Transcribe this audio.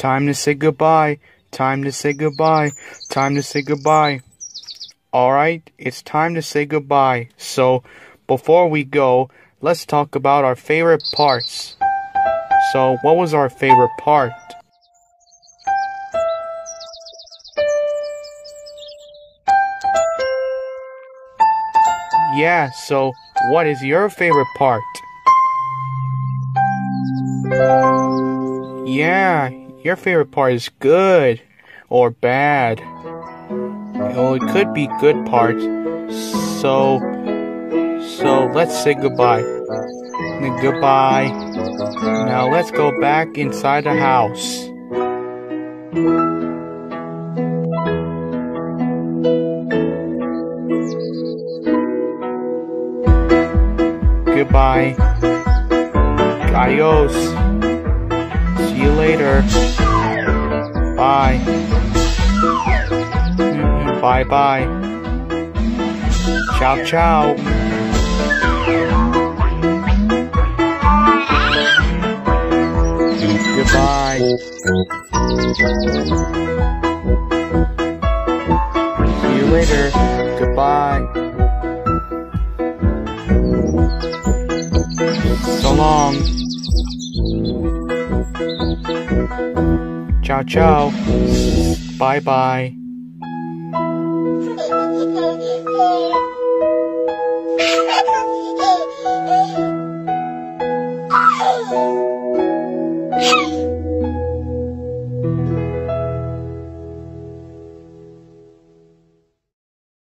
Time to say goodbye. Time to say goodbye. Time to say goodbye. Alright, it's time to say goodbye. So, before we go, let's talk about our favorite parts. So, what was our favorite part? Yeah, so what is your favorite part? Yeah, your favorite part is good or bad. Well, it could be good part. So let's say goodbye. Goodbye. Now let's go back inside the house. Goodbye. Adios. See you later. Bye. Bye bye. Ciao ciao. Goodbye. See you later. Goodbye. So long. Ciao ciao. Bye bye. Hey!